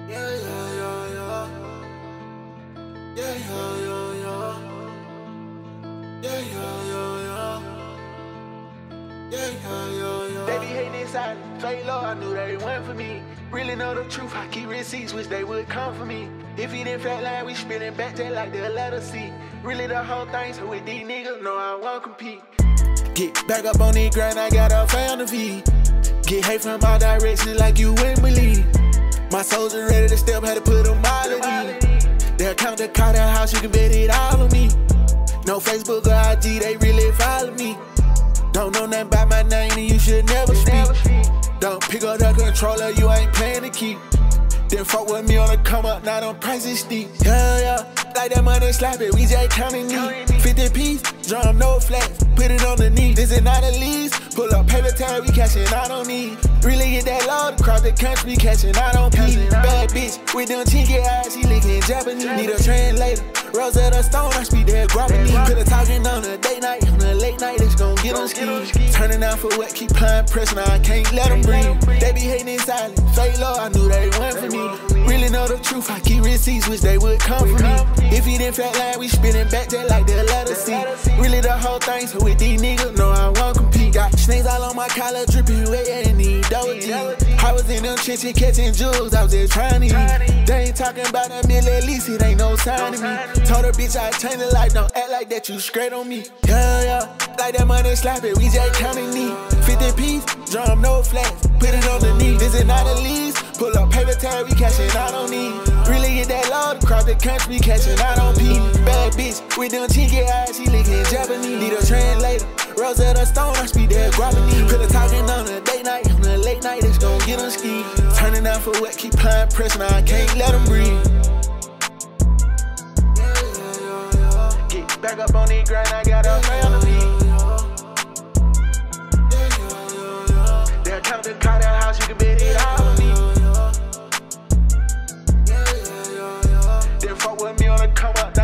They be hating inside, fake low, I knew they went for me. Really know the truth, I keep receipts, wish they would come for me. If he didn't flat line, we spinning back there like the letter C. Really the whole thing, so with these niggas, no, I won't compete. Get back up on the grind, I got a fan to feed. Get hate from my direction like you wouldn't believe. My soldiers ready to step, had to put them all in me. They'll count the car, the house, you can bet it all on me. No Facebook or IG, they really follow me. Don't know nothing about my name and you should never speak. Don't pick up the controller, you ain't playing to keep. Then fuck with me on the come up, now them prices steep. Yeah, like that money slap it, we just counting me. 50 piece, drum no flats, put it on the knee. This is not a lease, pull up paper tag, we cashing out on need. Really get that load across the country, catching out on P. Bad bitch, with them chinky eyes, she licking Japanese. Need a translator, Rosetta Stone, I speak that Guapanese. Put a talking on a day night, on a late night, it's gon' get on ski. Turning down for what, keep applying pressure, now I can't let them breathe. They be hating in silence, fake low, I knew they went for me. Really know the truth, I keep receipts, wish they would come for me. If he didn't flat line, we spinning back there like the letter C. Really the whole thing, so with these niggas, no, I won't compete. Got snakes all on my collar, dripping wet and need doji. I was in them trenches catching jewels, I was just trying to eat. They ain't talking about a meal, at least it ain't no sign to me. Told her bitch I changed the life, don't act like that, you straight on me. Yeah, like that money slap it, we just counting me. 50 piece, drum no flats, put it on the knee. This is not a lease, pull up paper tag, we cashing out on need. Really get that load across the country, catching out on P. Bad bitch, with them chinky eyes, she licking Japanese. Need a translator, Rosetta Stone, I speak that Guapanese. Put a talking on a day night, on a late night, it's gon' get on ski. Turning down for what, keep applying pressure, now I can't let them breathe. Get back up on the grind, I got a fan to feed. They'll count the car, the house, you can bet it all on me. Then fuck with me on the come up.